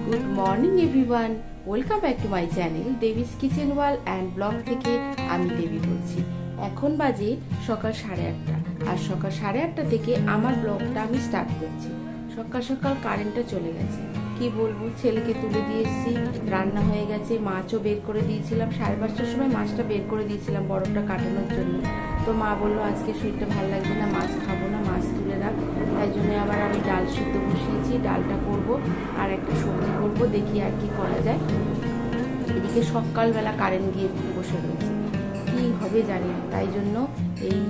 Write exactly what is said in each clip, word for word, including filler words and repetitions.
Good morning everyone, welcome back to my channel Debi's kitchen world and blog থেকে আমি দেবী বলছি। এখন বাজে সকাল সাড়ে আটটা, আর সকাল সাড়ে আটটা থেকে আমার ব্লগটা আমি স্টার্ট করছি। সকাল সকাল কারেন্টটা চলে গেছে, কি বলবো, ছেলেকে তুলে দিয়ে এসেছি, রান্না হয়ে গেছে, মাছও বের করে দিয়েছিলাম, সাড়ে পাঁচটার সময় মাছটা বের করে দিয়েছিলাম বরফটা কাটানোর জন্য। তো মা বললো আজকে শরীরটা ভালো লাগবে না, মাছ খাবো না, মাছ তুলে রাখ। তাই জন্য আবার আমি ডাল সিদ্ধ বসিয়েছি, ডালটা করব আর একটা সবজি করব, দেখি আর কি করা যায়। এদিকে সকালবেলা কারেন্ট গিয়ে বসে রয়েছে, কি হবে জানি না, তাই জন্য এই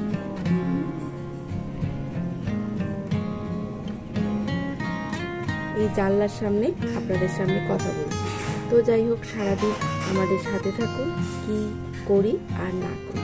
এই জানলার সামনে আপনাদের সামনে কথা বলছি। তো যাই হোক, সারাদিন আমাদের সাথে থাকুন, কি করি আর না করি।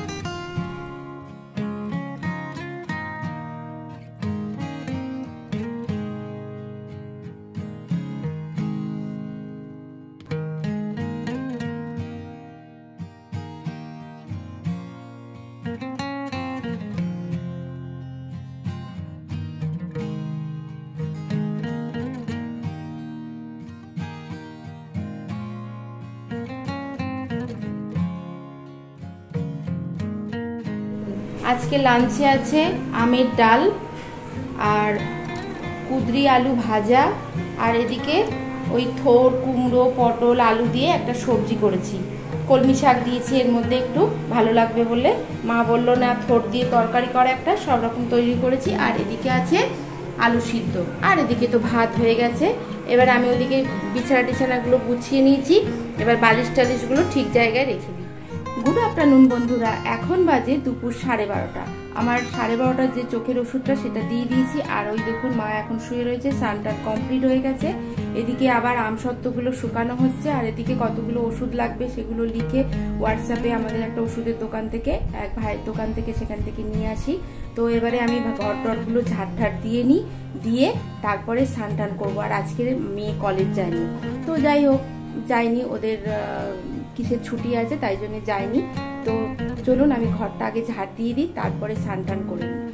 আজকে লাঞ্চে আছে আমের ডাল আর কুদরি আলু ভাজা, আর এদিকে ওই থোর, কুমড়ো, পটল, আলু দিয়ে একটা সবজি করেছি, কলমি শাক দিয়েছি এর মধ্যে একটু, ভালো লাগবে বলে মা বললো না থোর দিয়ে তরকারি করা একটা, সব রকম তৈরি করেছি। আর এদিকে আছে আলু সিদ্ধ, আর এদিকে তো ভাত হয়ে গেছে। এবার আমি ওদিকে বিছানা টিছানাগুলো গুছিয়ে নিয়েছি, এবার বালিশ টালিশগুলো ঠিক জায়গায় রেখে দিই। গুড আফটারনুন বন্ধুরা, এখন বাজে দুপুর সাড়ে বারোটা। আমার সাড়ে বারোটার যে চোখের ওষুধটা সেটা দিয়ে দিয়েছি, আর ওই দেখুন মা এখন শুয়ে রয়েছে, স্নানটান কমপ্লিট হয়ে গেছে। এদিকে আবার আমসত্ত্বগুলো শুকানো হচ্ছে, আর এদিকে কতগুলো ওষুধ লাগবে সেগুলো লিখে হোয়াটসঅ্যাপে আমাদের একটা ওষুধের দোকান থেকে, এক ভাইয়ের দোকান থেকে, সেখান থেকে নিয়ে আসি। তো এবারে আমি ঘর টরগুলো ঝাড় ঝাড় দিয়ে নিই, দিয়ে তারপরে স্নান করবো। আর আজকে মেয়ে কলেজ যায়নি, তো যাই হোক যায়নি, ওদের কিসের ছুটি আছে তাই জন্য যায়নি। তো চলুন আমি ঘরটা আগে ঝাড় দিয়ে দিই, তারপরে স্নান টান করে নিই।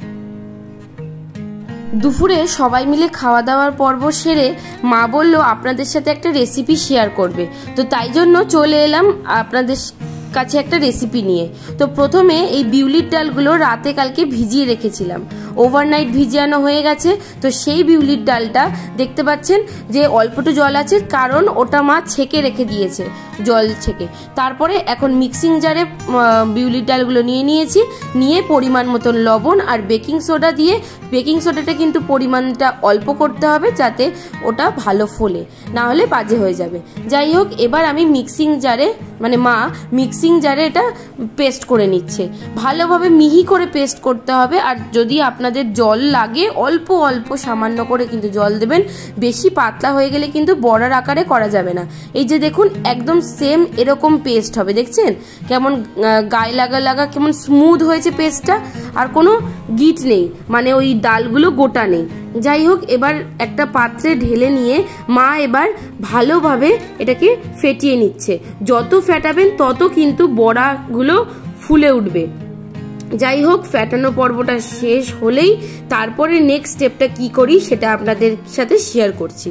দুপুরে সবাই মিলে খাওয়া দাওয়ার পর্ব সেরে মা বলল আপনাদের সাথে একটা রেসিপি শেয়ার করবে, তো তাই জন্য চলে এলাম আপনাদের কাছে একটা রেসিপি নিয়ে। তো প্রথমে এই বিউলির ডালগুলো রাতে কালকে ভিজিয়ে রেখেছিলাম, ওভারনাইট ভিজিয়ানো হয়ে গেছে। তো সেই বিউলির ডালটা দেখতে পাচ্ছেন যে অল্পটু জল আছে, কারণ ওটা মা ছেঁকে রেখে দিয়েছে, জল ছেঁকে। তারপরে এখন মিক্সিং জারে বিউলির ডালগুলো নিয়ে নিয়েছি, নিয়ে পরিমাণ মতন লবণ আর বেকিং সোডা দিয়ে, বেকিং সোডাটা কিন্তু পরিমাণটা অল্প করতে হবে যাতে ওটা ভালো ফোলে, না হলে বাজে হয়ে যাবে। যাই হোক, এবার আমি মিক্সিং জারে, মানে মা মিক্সিং জারে এটা পেস্ট করে নিচ্ছে, ভালোভাবে মিহি করে পেস্ট করতে হবে। আর যদি আপনাদের জল লাগে অল্প অল্প সামান্য করে কিন্তু জল দেবেন, বেশি পাতলা হয়ে গেলে কিন্তু বড়ার আকারে করা যাবে না। এই যে দেখুন একদম সেম এরকম পেস্ট হবে, দেখছেন কেমন গায়ে লাগা লাগা কেমন স্মুথ হয়েছে পেস্টটা, আর কোনো গিট নেই, মানে ওই ডালগুলো গোটা নেই। যাই হোক, এবার একটা পাত্রে ঢেলে নিয়ে মা এবার ভালোভাবে এটাকে ফেটিয়ে নিচ্ছে, যত ফেটাবেন তত কিন্তু বড়াগুলো ফুলে উঠবে। যাই হোক, ফ্যাটানো পর্বটা শেষ হলেই তারপরে নেক্সট স্টেপটা কি করি সেটা আপনাদের সাথে শেয়ার করছি।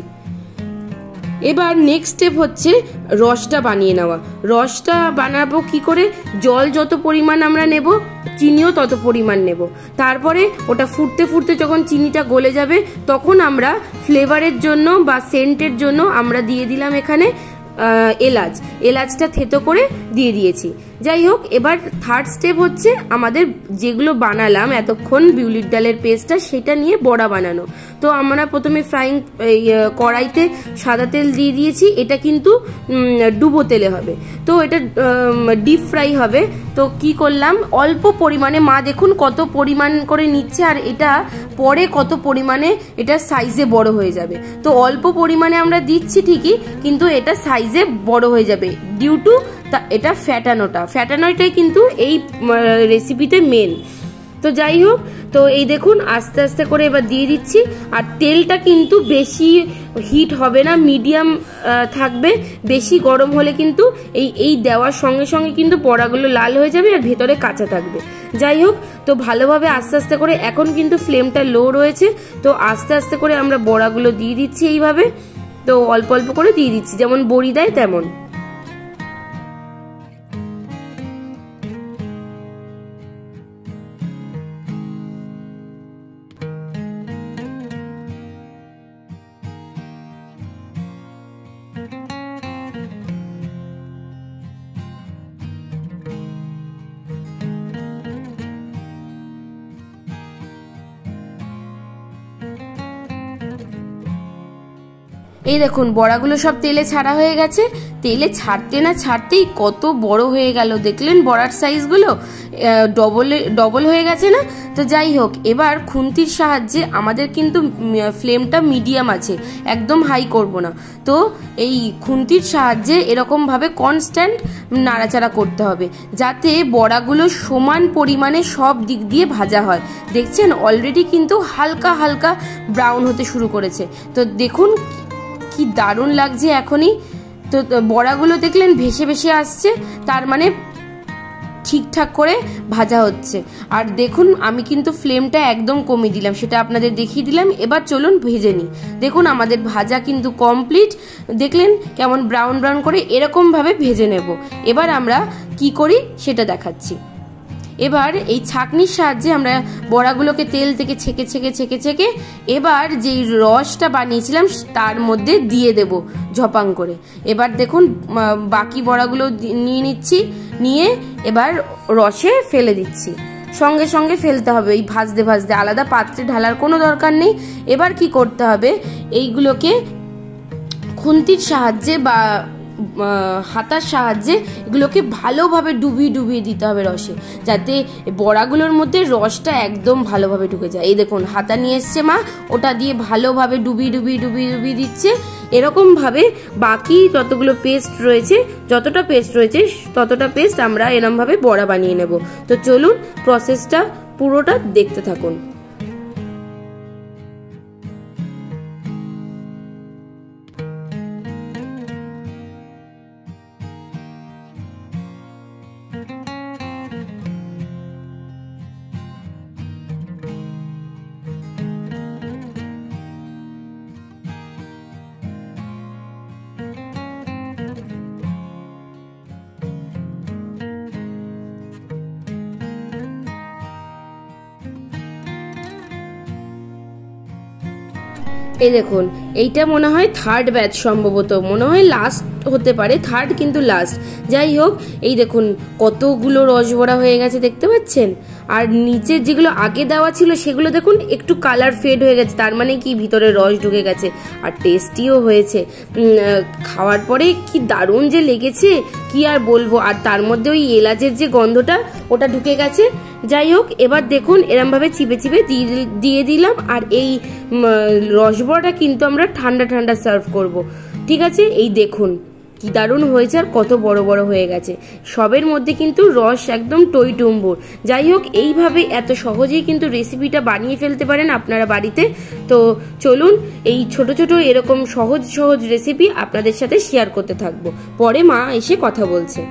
এবার নেক্সট স্টেপ হচ্ছে রসটা বানিয়ে নেওয়া। রসটা বানাবো কি করে, জল যত পরিমাণ আমরা নেব চিনিও তত পরিমাণ নেব। তারপরে ওটা ফুটতে ফুটতে যখন চিনিটা গলে যাবে তখন আমরা ফ্লেভারের জন্য বা সেন্টের জন্য আমরা দিয়ে দিলাম এখানে এলাচ, এলাচটা থেতো করে দিয়ে দিয়েছি। যাই হোক, এবার থার্ড স্টেপ হচ্ছে আমাদের যেগুলো বানালাম এতক্ষণ বিউলির ডালের পেস্টটা, সেটা নিয়ে বড়া বানানো। তো আমরা প্রথমে ফ্রাইং কড়াইতে সাদা তেল দিয়ে দিয়েছি, এটা কিন্তু ডুবো তেলে হবে, তো এটা ডিপ ফ্রাই হবে। তো কি করলাম, অল্প পরিমাণে, মা দেখুন কত পরিমাণ করে নিচ্ছে, আর এটা পরে কত পরিমাণে এটা সাইজে বড় হয়ে যাবে। তো অল্প পরিমাণে আমরা দিচ্ছি ঠিকই, কিন্তু এটা সাইজে বড় হয়ে যাবে ডিউ টু এটা ফ্যাটানোটা, ফ্যাটানোটাই কিন্তু এই রেসিপিতে মেন। তো যাই হোক, তো এই দেখুন আস্তে আস্তে করে এবার দিয়ে দিচ্ছি, আর তেলটা কিন্তু বেশি হিট হবে না, মিডিয়াম থাকবে। বেশি গরম হলে কিন্তু এই এই দেওয়ার সঙ্গে সঙ্গে কিন্তু বড়াগুলো লাল হয়ে যাবে আর ভেতরে কাঁচা থাকবে। যাই হোক, তো ভালোভাবে আস্তে আস্তে করে, এখন কিন্তু ফ্লেমটা লো রয়েছে, তো আস্তে আস্তে করে আমরা বড়াগুলো দিয়ে দিচ্ছি এইভাবে। তো অল্প অল্প করে দিয়ে দিচ্ছি, যেমন বড়ি দেয় তেমন। এই দেখুন বড়াগুলো সব তেলে ছাড়া হয়ে গেছে। তেলে ছাড়তে না ছাড়তেই কত বড় হয়ে গেল, দেখলেন বড়ার সাইজগুলো ডবল ডবল হয়ে গেছে না। তো যাই হোক, এবার খুন্তির সাহায্যে, আমাদের কিন্তু ফ্লেমটা মিডিয়াম আছে, একদম হাই করব না। তো এই খুন্তির সাহায্যে এরকমভাবে কনস্ট্যান্ট নাড়াচাড়া করতে হবে, যাতে বড়াগুলো সমান পরিমাণে সব দিক দিয়ে ভাজা হয়। দেখছেন অলরেডি কিন্তু হালকা হালকা ব্রাউন হতে শুরু করেছে। তো দেখুন কি দারুণ লাগছে এখনই। তো বড়াগুলো দেখলেন ভেসে ভেসে আসছে, তার মানে ঠিকঠাক করে ভাজা হচ্ছে। আর দেখুন আমি কিন্তু ফ্লেমটা একদম কমিয়ে দিলাম, সেটা আপনাদের দেখিয়ে দিলাম। এবার চলুন ভেজে নিই। দেখুন আমাদের ভাজা কিন্তু কমপ্লিট, দেখলেন কেমন ব্রাউন ব্রাউন করে এরকম ভাবে ভেজে নেব। এবার আমরা কি করি সেটা দেখাচ্ছি। এবার এই ছাঁকনির সাহায্যে আমরা বড়াগুলোকে তেল থেকে ছেঁকে ছেঁকে ছেঁকে ছেঁকে এবার যেই রসটা বানিয়েছিলাম তার মধ্যে দিয়ে দেব ঝপাং করে। এবার দেখুন বাকি বড়াগুলো নিয়ে নিচ্ছি, নিয়ে এবার রসে ফেলে দিচ্ছি। সঙ্গে সঙ্গে ফেলতে হবে, এই ভাজতে ভাজতে, আলাদা পাত্রে ঢালার কোনো দরকার নেই। এবার কি করতে হবে, এইগুলোকে খুন্তির সাহায্যে বা হাতার সাহায্যে এগুলোকে ভালোভাবে ডুবিয়ে ডুবিয়ে দিতে হবে রসে, যাতে বড়াগুলোর মধ্যে রসটা একদম ভালোভাবে ঢুকে যায়। এই দেখুন হাতা নিয়ে এসছে মা, ওটা দিয়ে ভালোভাবে ডুবিয়ে ডুবিয়ে ডুবিয়ে ডুবিয়ে দিচ্ছে। এরকমভাবে বাকি যতগুলো পেস্ট রয়েছে, যতটা পেস্ট রয়েছে ততটা পেস্ট আমরা এরকমভাবে বড়া বানিয়ে নেব। তো চলুন প্রসেসটা পুরোটা দেখতে থাকুন। এই দেখুন এইটা মনে হয় থার্ড ব্যাচ, সম্ভবত মনে হয় লাস্ট হতে পারে, থার্ড কিন্তু লাস্ট। যাই হোক, এই দেখুন কতগুলো রসবড়া হয়ে গেছে, দেখতে পাচ্ছেন। আর নিচে যেগুলো আগে দেওয়া ছিল সেগুলো দেখুন একটু কালার ফেড হয়ে গেছে, তার মানে কি ভিতরে রস ঢুকে গেছে। আর টেস্টিও হয়েছে, খাওয়ার পরে কি দারুণ যে লেগেছে কি আর বলবো। আর তার মধ্যে ওই এলাচের যে গন্ধটা ওটা ঢুকে গেছে। যাই হোক, এবার দেখুন এরমভাবে চিপে চিপে দিয়ে দিলাম। আর এই রসবড়াটা কিন্তু আমরা ঠান্ডা ঠান্ডা সার্ভ করব, ঠিক আছে। এই দেখুন কি দারুণ হয়েছে, আর কত বড় বড় হয়ে গেছে। সবের মধ্যে কিন্তু রস একদম টইটুম্বুর। যাই হোক, এইভাবে এত সহজেই কিন্তু রেসিপিটা বানিয়ে ফেলতে পারেন আপনারা বাড়িতে। তো চলুন এই ছোট ছোট এরকম সহজ সহজ রেসিপি আপনাদের সাথে শেয়ার করতে থাকবো। পরে মা এসে কথা বলছে।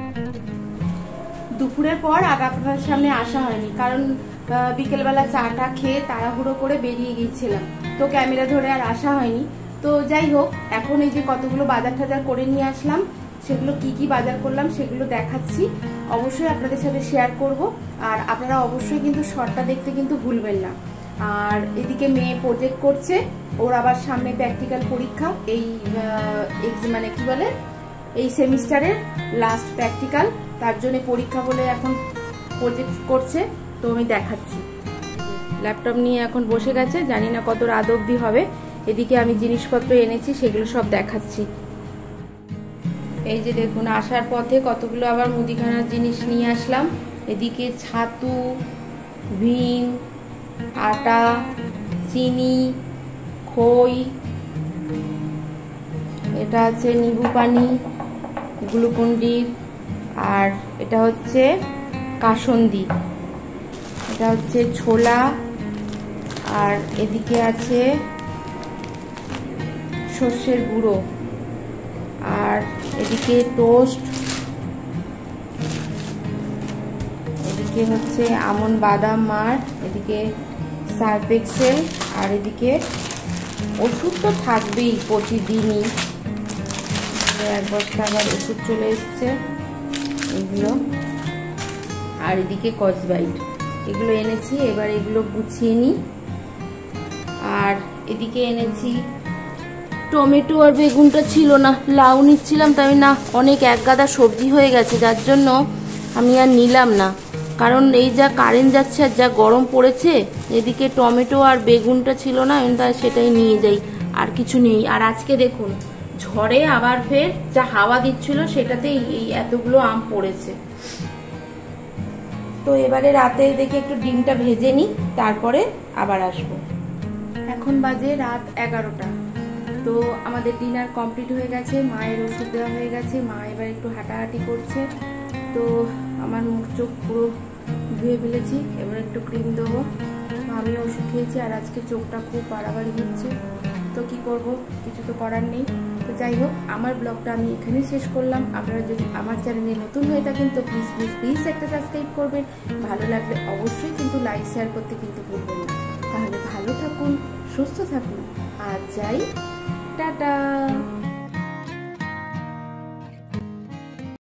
দুপুরের পর আর আপনাদের সামনে আসা হয়নি, কারণ বিকেলবেলা চাটা খেয়ে তাড়াহুড়ো করে বেরিয়ে গিয়েছিলাম, তো ক্যামেরা ধরে আর আসা হয়নি। তো যাই হোক, এখন এই যে কতগুলো বাজার টাজার করে নিয়ে আসলাম, সেগুলো কি কি বাজার করলাম সেগুলো দেখাচ্ছি, অবশ্যই আপনাদের সাথে শেয়ার করব। আর আপনারা অবশ্যই কিন্তু শর্টটা দেখতে কিন্তু ভুলবেন না। আর এদিকে মেয়ে প্রজেক্ট করছে, ওর আবার সামনে প্র্যাকটিক্যাল পরীক্ষা, এই মানে কি বলে এই সেমিস্টারের লাস্ট প্র্যাকটিক্যাল, তার জন্য পরীক্ষা বলে এখন প্রজেক্ট করছে। তো আমি দেখাচ্ছি, ল্যাপটপ নিয়ে এখন বসে গেছে, জানি না কত রাত অবধি হবে। এদিকে আমি জিনিসপত্র এনেছি, সেগুলো সব দেখাচ্ছি। এই যে দেখুন, আসার পথে কতগুলো আবার মুদিখানার জিনিস নিয়ে আসলাম। এদিকে ছাতু, ভিম, আটা, চিনি, খই, এটা আছে নিবু পানি, গ্লুকন্ডির, আর এটা হচ্ছে কাসন্দি, এটা হচ্ছে ছোলা, আর এদিকে আছে সর্ষের গুঁড়ো, আর এদিকে টোস্ট, এদিকে হচ্ছে আমন্ড বাদাম মার, এদিকে সার্ফ এক্সেল, আর এদিকে ওষুধ তো থাকবেই প্রতিদিনই। এক বস্তা আবার ওষুধ চলে এসছে এগুলো, আর এদিকে কসবাইট এগুলো এনেছি। এবার এগুলো গুছিয়ে নিই। আর এদিকে এনেছি টমেটো আর বেগুনটা ছিল না, লাউ নিচ্ছিলাম, তাই না অনেক এক গাদা সবজি হয়ে গেছে, যার জন্য আমি আর নিলাম না। কারণ এই যা কারেন্ট যাচ্ছে আর যা গরম পড়েছে, এদিকে টমেটো আর বেগুনটা ছিল না, আমি তাই সেটাই নিয়ে যাই, আর কিছু নেই। আর আজকে দেখুন ঝড়ে আবার ফের যা হাওয়া দিচ্ছিল সেটাতেই এই এতগুলো আম পড়েছে। তো এবারে রাতে দেখি একটু ডিমটা ভেজে নিই, তারপরে আবার আসবো। এখন বাজে রাত এগারোটা। তো আমাদের ডিনার কমপ্লিট হয়ে গেছে, মায়ের ওষুধ দেওয়া হয়ে গেছে, মা এবার একটু হাঁটাহাঁটি করছে। তো আমার মুখ চোখ পুরো ধুয়ে ফেলেছি, এবার একটু ক্রিম দেবো। আমি ওষুধ খেয়েছি আর আজকে চোখটা খুব বাড়াবাড়ি হচ্ছে, তো কি করব, কিছু তো করার নেই। তো যাই হোক, আমার ব্লগটা আমি এখানেই শেষ করলাম। আপনারা যদি আমার চ্যানেলে নতুন হয়ে থাকেন তো প্লিজ প্লিজ প্লিজ একটা সাবস্ক্রাইব করবেন। ভালো লাগলে অবশ্যই কিন্তু লাইক শেয়ার করতে কিন্তু ভুলবেন না। তাহলে ভালো থাকুন, সুস্থ থাকুন, আর যাই, টাটা।